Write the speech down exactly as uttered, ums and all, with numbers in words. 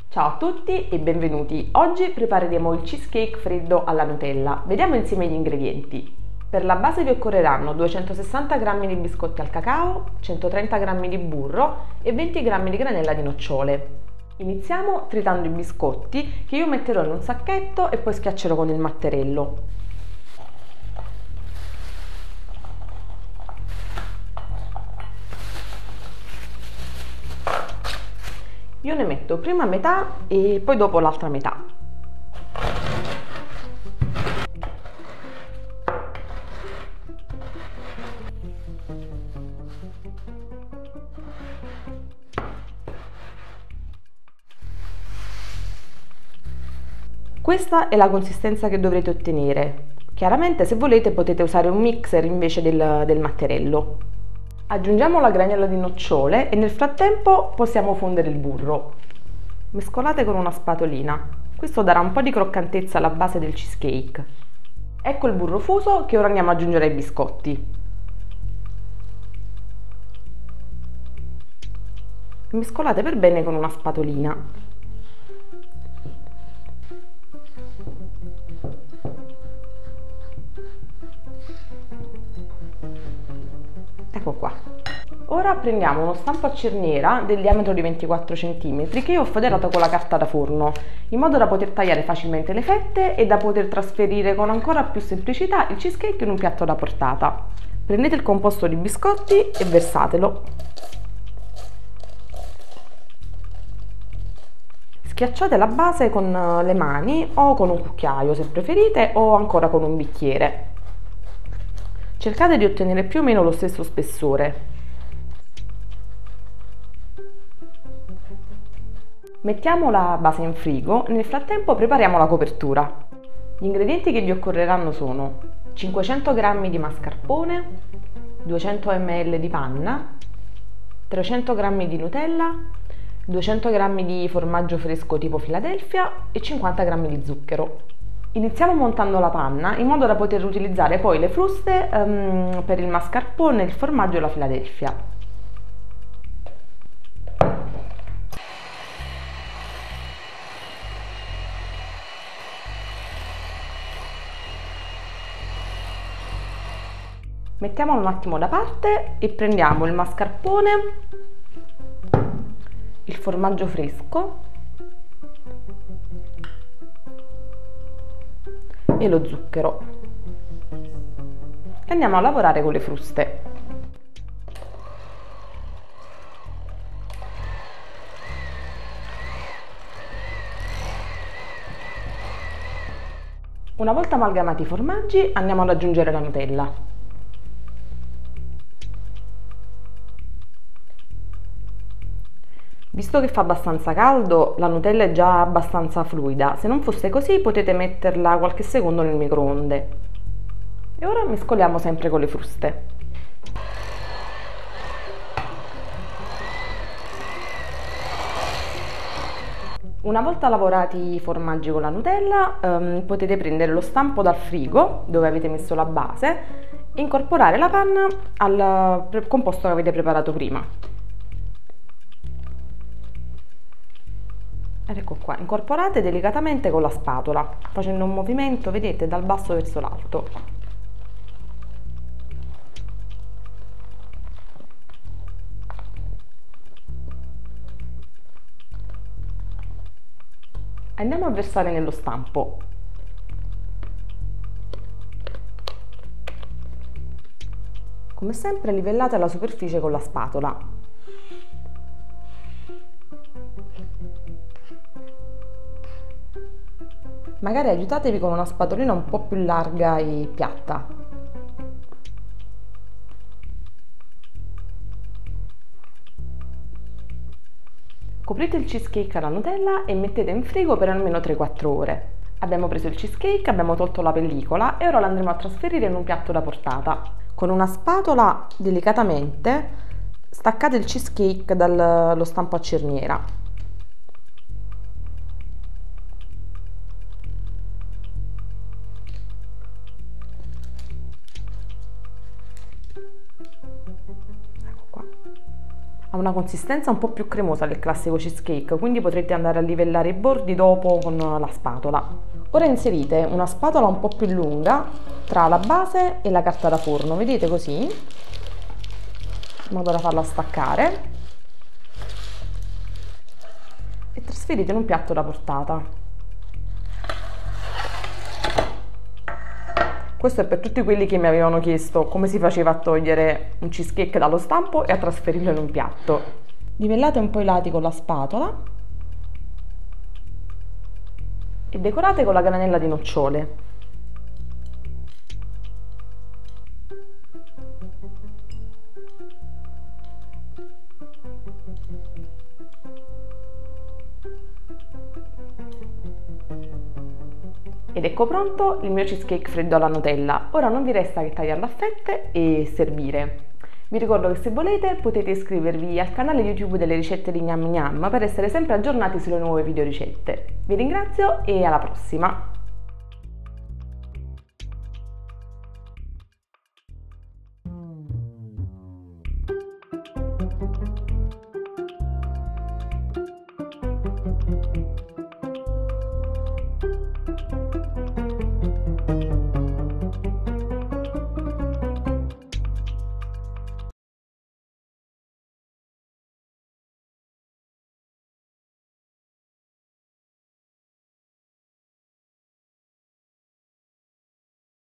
Ciao a tutti e benvenuti! Oggi prepareremo il cheesecake freddo alla Nutella. Vediamo insieme gli ingredienti. Per la base vi occorreranno duecentosessanta grammi di biscotti al cacao, centotrenta grammi di burro e venti grammi di granella di nocciole. Iniziamo tritando i biscotti che io metterò in un sacchetto e poi schiaccerò con il matterello. Io ne metto prima metà e poi dopo l'altra metà. Questa è la consistenza che dovrete ottenere. Chiaramente se volete potete usare un mixer invece del, del matterello. Aggiungiamo la granella di nocciole e nel frattempo possiamo fondere il burro. Mescolate con una spatolina. Questo darà un po' di croccantezza alla base del cheesecake. Ecco il burro fuso che ora andiamo ad aggiungere ai biscotti. Mescolate per bene con una spatolina. Ecco qua. Ora prendiamo uno stampo a cerniera del diametro di ventiquattro centimetri che io ho foderato con la carta da forno, in modo da poter tagliare facilmente le fette e da poter trasferire con ancora più semplicità il cheesecake in un piatto da portata. Prendete il composto di biscotti e versatelo. Schiacciate la base con le mani o con un cucchiaio se preferite, o ancora con un bicchiere. Cercate di ottenere più o meno lo stesso spessore. Mettiamo la base in frigo, nel frattempo prepariamo la copertura. Gli ingredienti che vi occorreranno sono cinquecento grammi di mascarpone, duecento millilitri di panna, trecento grammi di Nutella, duecento grammi di formaggio fresco tipo Philadelphia e cinquanta grammi di zucchero. Iniziamo montando la panna in modo da poter utilizzare poi le fruste um, per il mascarpone, il formaggio e la Philadelphia. Mettiamolo un attimo da parte e prendiamo il mascarpone, il formaggio fresco e lo zucchero e andiamo a lavorare con le fruste. Una volta amalgamati i formaggi andiamo ad aggiungere la Nutella. Visto che fa abbastanza caldo, la Nutella è già abbastanza fluida. Se non fosse così potete metterla qualche secondo nel microonde. E ora mescoliamo sempre con le fruste. Una volta lavorati i formaggi con la Nutella, ehm, potete prendere lo stampo dal frigo, dove avete messo la base, e incorporare la panna al composto che avete preparato prima. Ed ecco qua, incorporate delicatamente con la spatola, facendo un movimento, vedete, dal basso verso l'alto. Andiamo a versare nello stampo. Come sempre livellate la superficie con la spatola. Magari aiutatevi con una spatolina un po' più larga e piatta. Coprite il cheesecake alla Nutella e mettete in frigo per almeno tre quattro ore. Abbiamo preso il cheesecake, abbiamo tolto la pellicola e ora lo andremo a trasferire in un piatto da portata. Con una spatola delicatamente staccate il cheesecake dallo stampo a cerniera. una consistenza un po' più cremosa del classico cheesecake, quindi potrete andare a livellare i bordi dopo con la spatola. Ora inserite una spatola un po' più lunga tra la base e la carta da forno, vedete così, in modo da farla staccare, e trasferite in un piatto da portata. Questo è per tutti quelli che mi avevano chiesto come si faceva a togliere un cheesecake dallo stampo e a trasferirlo in un piatto. Livellate un po' i lati con la spatola e decorate con la granella di nocciole. Ed ecco pronto il mio cheesecake freddo alla Nutella. Ora non vi resta che tagliarlo a fette e servire. Vi ricordo che se volete potete iscrivervi al canale YouTube delle ricette di Gnam Gnam per essere sempre aggiornati sulle nuove video ricette. Vi ringrazio e alla prossima!